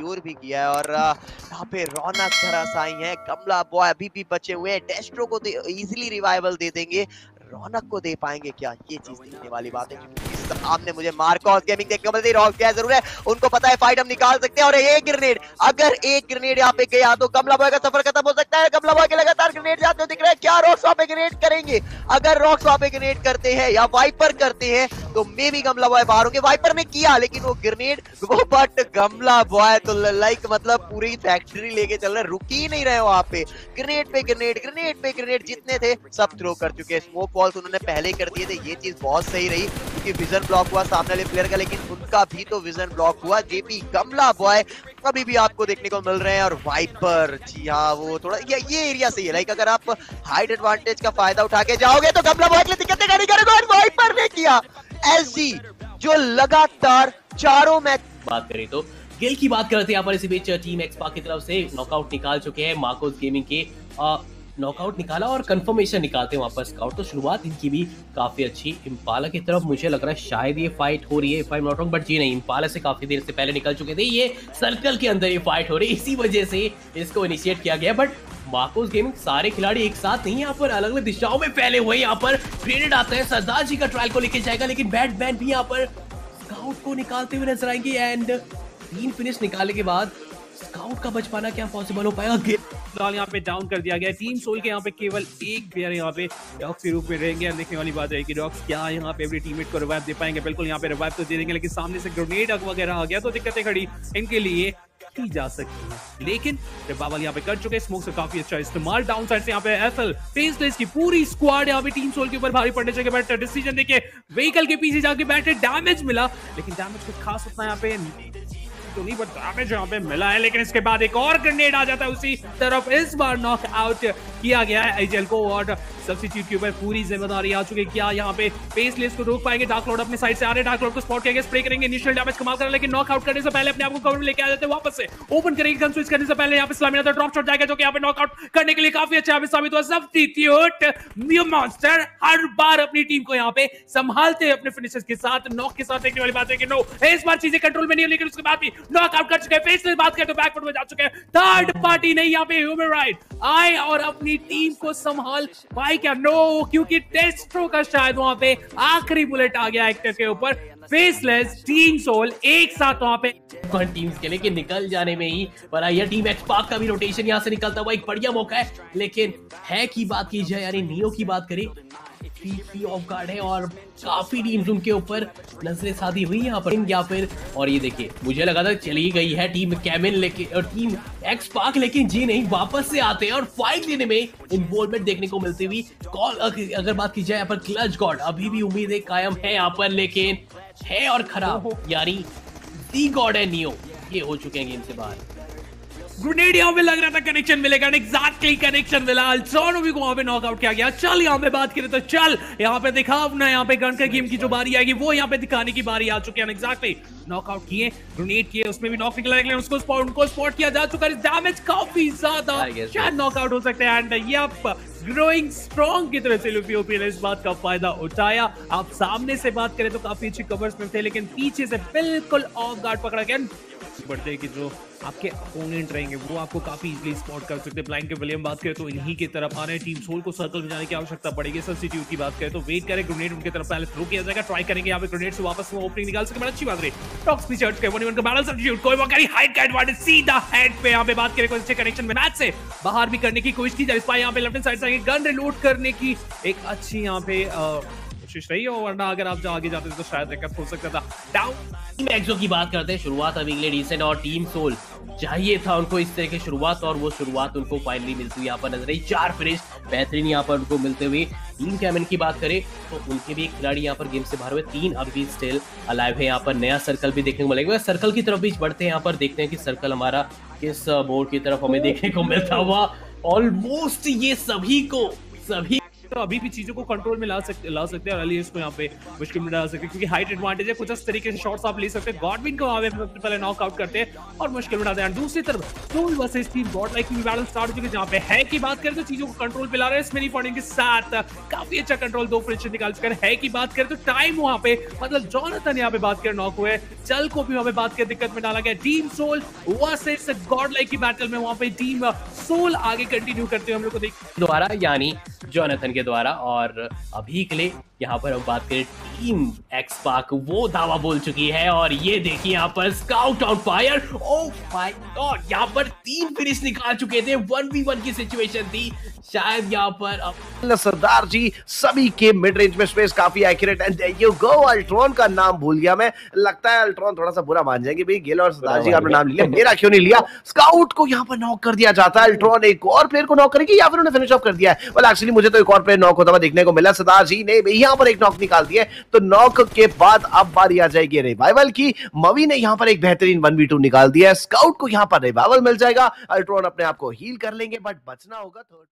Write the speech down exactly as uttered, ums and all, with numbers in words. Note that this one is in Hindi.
सिक्योर भी किया है और यहाँ पे रौनक धराशायी है। कमला बॉय अभी भी बचे हुए हैं, डेस्ट्रो को इजीली रिवाइवल दे देंगे, रौनक को दे पाएंगे क्या, ये चीज देखने वाली बात है। क्योंकि सामने मुझे मार्कोस गेमिंग देखने को मिलती है, रॉक क्या जरूर है, उनको पता है फाइट हम निकाल सकते हैं और एक ग्रेनेड, अगर एक ग्रेनेड यहाँ पे गया तो कमला बॉय का सफर खत्म हो सकता है। कमला बॉय के लगातार ग्रेनेड जाते हुए दिख रहे हैं, क्या रॉक्स वहां पे ग्रेनेड करेंगे? अगर रॉक्स वहां पे ग्रेनेड करते हैं या वाइपर करते हैं तो मे भी कमला बॉय बाहर होंगे। वाइपर ने किया लेकिन वो ग्रेनेड वो बट कमला बॉय तो लाइक मतलब पूरी फैक्ट्री लेके चल रहे, रुक ही नहीं रहे वहां पे, ग्रेनेड पे ग्रेनेड ग्रेनेड पे ग्रेनेड जितने थे सब थ्रो कर चुके हैं। स्मोक वॉल्स उन्होंने पहले कर दिए थे, ये चीज बहुत सही रही क्योंकि विजन ब्लॉक हुआ सामने वाले प्लेयर का, लेकिन उनका भी तो विजन ब्लॉक हुआ। जेपी कमला बॉय अभी भी आपको देखने को मिल रहे हैं और वाइपर, जी हाँ वो थोड़ा ये, ये एरिया सही है, लाइक अगर आप हाइट एडवांटेज का फायदा उठा के जाओगे तो कमला बॉय के लिए दिक्कतें नहीं करेगा। और वाइपर ने किया एसजी जो लगातार चारों मैच बात करें तो गिल की बात करते हैं यहाँ पर। इसी बीच टीम एक्सपा की तरफ से नॉकआउट निकाल चुके हैं मार्कोस गेमिंग के, नॉकआउट निकाला और कंफर्मेशन निकालते हैं वापस स्काउट। तो शुरुआत इनकी भी काफी अच्छी इम्पाला की तरफ, मुझे लग रहा है शायद ये फाइट हो रही है if I am not wrong, but जी नहीं, इम्पाला से काफी देर से पहले निकल चुके थे, ये सर्कल के अंदर ये फाइट हो रही है, इसी वजह से इसको इनिशिएट किया गया। बट मार्कोस गेमिंग सारे खिलाड़ी एक साथ नहीं, यहाँ पर अलग अलग दिशाओं में फैले हुए, यहाँ पर ग्रेनेड आता है, सरदार जी का ट्रायल को लेके जाएगा, लेकिन बैटमैन भी यहाँ पर स्काउट को निकालते हुए नजर आएंगे। एंड तीन फिनिश निकालने के बाद स्काउट का बच पाना क्या पॉसिबल हो पाएगा? फिलहाल यहाँ पे डाउन कर दिया गया टीम सोल के, यहाँ पे केवल एक प्लेयर यहाँ पे डॉक्स के रूप में रहेंगे। देखने वाली बात है कि डॉक्स क्या यहाँ पे अपनी टीममेट को रिवाइव दे पाएंगे। बिल्कुल यहाँ पे रिवाइव तो दे देंगे, लेकिन सामने से ग्रेनेड वगैरह आ गया तो दिक्कतें खड़ी इनके लिए की जा सकती है। लेकिन बावल यहाँ पे कर चुके, स्मोक से काफी अच्छा इस्तेमाल। डाउन साइड से यहाँ पे एफएल फेसलेस की पूरी स्क्वाड यहाँ पे टीम सोल के ऊपर भारी पड़ने चाहिए, बट डिसीजन देखिए व्हीकल के पीछे जाके बैठे, डैमेज मिला लेकिन डैमेज कुछ खास उतना यहाँ पे तो नहीं, बट डैमेज यहाँ पे मिला है। लेकिन इसके बाद एक और ग्रेनेड आ जाता है उसी तरफ, इस बार नॉक आउट किया गया है आईजेल को और सब्स्टिट्यूट के ऊपर पूरी जिम्मेदारी आ चुकी है। क्या यहाँ पे फेसलेस को रोक पाएंगे? डार्क लॉर्ड अपने साइड से आ रहे हैं, डार्क लॉर्ड को स्पॉट किया, स्प्रे करेंगे, इनिशियल डैमेज कमाल कर, लेकिन नॉक आउट करने से पहले अपने आप को कवर में लेके आ जाते हैं, वापस से ओपन करेंगे गन स्विच करने से पहले। यहाँ पे स्लामिना तो ड्रॉप शॉट जाएगा जो कि यहाँ पे नॉक आउट करने के लिए काफी अच्छा साबित हुआ। सब्स्टिट्यूट न्यू मॉन्स्टर हर बार अपनी टीम को यहाँ पे संभालते हैं अपने फिनिशर्स के साथ, नॉक के साथ। देखने वाली बात है कि नो इस बार चीजें कंट्रोल में नहीं है, लेकिन उसके बाद भी नॉक आउट कर चुके हैं। फेसलेस बात करें तो बैकफुट में जा चुके हैं, थर्ड पार्टी नहीं यहाँ पे ह्यूमन राइट आए और अपनी टीम को संभाल पाए क्या? नो, क्योंकि डेस्ट्रो का शायद वहां पे आखिरी बुलेट आ गया एक्टर के ऊपर। फेसलेस टीम सोल एक साथ वहां पे टीम्स के लेके निकल जाने में ही पर यह टीम एक्सपार्क का भी रोटेशन यहाँ से निकलता हुआ एक बढ़िया मौका है। लेकिन है की बात की जाए यानी नियो की बात करें, फी ऑफ गार्ड है और काफी टीम्स उनके ऊपर नजरें साधी हुई यहाँ पर या फिर, और ये देखिए मुझे लगा था चली गई है टीम कैमिन लेके और टीम एक्स पार्क, लेकिन जी नहीं, वापस से आते हैं और फाइट लेने में इन्वॉल्वमेंट देखने को मिलती हुई। कॉल अगर बात की जाए यहाँ पर क्लच गॉड अभी भी उम्मीदें कायम है यहाँ पर, लेकिन है और खराब, यानी दी गॉड है नियो, ये हो चुके हैं गेम से बाहर। ग्रेनेड यहाँ पे लग रहा था कनेक्शन मिलेगा, एग्जैक्टली कनेक्शन मिला, अल्ट्रॉनोवी को वहां पे नॉकआउट किया गया। चल यहाँ पे बात करें तो चल यहाँ पे दिखा अपना, यहाँ पे गन का गेम की जो बारी आएगी वो यहाँ पे दिखाने की बारी आ चुकी है। एग्जैक्टली नॉकआउट किए, ग्रेनेड किए, उसमें भी नॉक निकला, लेकिन उसको स्पॉट उनको स्पॉट किया जा चुका है, डैमेज काफी ज्यादा, शायद नॉकआउट हो सकते हैं। एंड ये आप ग्रोइंग स्ट्रॉन्ग की तरह से लुपियोपी ने इस बात का फायदा उठाया। आप सामने से बात करें तो काफी अच्छी कवर्स में थे, लेकिन पीछे से बिल्कुल ऑफ गार्ड पकड़ा गया। बढ़ते हैं कि जो आपके अपोनेंट रहेंगे वो आपको काफी इजीली स्पॉट कर सकते हैं। ब्लैंक के विलियम बात करें तो इन्हीं की तरफ आ रहे हैं, टीम सोल को सर्कल में जाने की आवश्यकता पड़ेगी। सब्स्टिट्यूट की बात करें तो वेट करें, ग्रेनेड उनकी तरफ पहले थ्रो किया जाएगा, ट्राई करेंगे यहाँ पे ग्रेनेड से वापस में ओपनिंग निकाल सके, बड़ी अच्छी बात रही। टॉक्स पीछे हट के वन वन का बैटल सब्स्टिट्यूट कोई वो करी हाइट का एडवांटेज सीधा हेड पे यहाँ पे बात करें, कोई अच्छे कनेक्शन में मैच से बाहर भी करने की कोशिश की जाए। स्पाई यहाँ पे लेफ्ट साइड से गन रिलोड करने की एक अच्छी यहाँ पे कोशिश रही हो, वरना अगर आप आगे जाते तो शायद दिक्कत हो सकता था। डाउन टीम एक्सो की बात करते हैं, शुरुआत अभी के लिए डिसेंट और टीम सोल चाहिए था उनको इस तरह की शुरुआत, और वो शुरुआत उनको फाइनली मिलती हुई यहाँ पर नजर आई। चार फिनिश बेहतरीन यहाँ पर उनको मिलते हुए। टीम कैमन की बात करें तो उनके भी एक खिलाड़ी यहाँ पर गेम से बाहर हुए, तीन अभी भी स्टिल अलाइव है। यहाँ पर नया सर्कल भी देखने को मिलेगा, सर्कल की तरफ भी बढ़ते हैं, यहाँ पर देखते हैं कि सर्कल हमारा किस बोर्ड की तरफ हमें देखने को मिलता हुआ। ऑलमोस्ट ये सभी को सभी तो अभी भी चीजों को कंट्रोल में ला सकते ला सकते हैं और अलियंस को यहाँ पे मुश्किल में डाल सकते हैं, क्योंकि हाइट एडवांटेज है। कुछ इस तरीके से शॉट्स आप ले सकते हैं। गॉडविन को वहां पे पहले नॉकआउट करते हैं और मुश्किल में डालते हैं। दूसरी तरफ soul versus team god like की बैटल स्टार्ट हो चुकी है, जहां पे है की बात करें तो चीजों को कंट्रोल पे ला रहे हैं। स्मिनी फॉर्डिंग के साथ काफी अच्छा कंट्रोल दो फ्रिक्शन निकाल चुका है। की बात करें तो टाइम वहां पे मतलब जॉनथन यहाँ पे बात करें नॉक हुए, चल को भी वहां पे बात करें दिक्कत में डाला गया। Team soul versus god like की बैटल में वहां पे टीम सोल आगे कंटिन्यू करते हुए हम लोग को देख द्वारा यानी जॉनथन के द्वारा। और अभी के लिए यहाँ पर हम बात करें टीम एक्स पाक, वो दावा बोल चुकी है और ये देखिए यहाँ पर scout out fire. Oh my god, यहाँ पर तीन फिनिश निकाल चुके थे, वन वी वन की सिचुएशन थी शायद यहाँ पर। अब सरदार जी सभी के मिड रेंज में स्पेस काफी accurate and there you go. Ultron का नाम भूल गया मैं, लगता है अल्ट्रॉन थोड़ा सा बुरा मान जाएंगे भाई, गेल और सरदार जी का आपने नाम लिया, मेरा क्यों नहीं लिया। स्काउट को यहाँ पर नॉक कर दिया जाता है। अल्ट्रॉन एक और प्लेयर को नॉक करेगी या फिर उन्हें फिनिश ऑफ कर दिया है। वेल एक्चुअली मुझे तो एक और प्लेयर नॉक होता हुआ देखने को मिला। सरदार जी ने यहाँ पर एक नॉक निकाल दिया, तो नॉक के बाद अब बारी आ जाएगी रिवाइवल की। मवी ने यहाँ पर एक बेहतरीन वन वी टू निकाल दिया है। स्काउट को यहाँ पर रिवाइवल मिल जाएगा। अल्ट्रॉन अपने आप को हील कर लेंगे बट बचना होगा थर्ड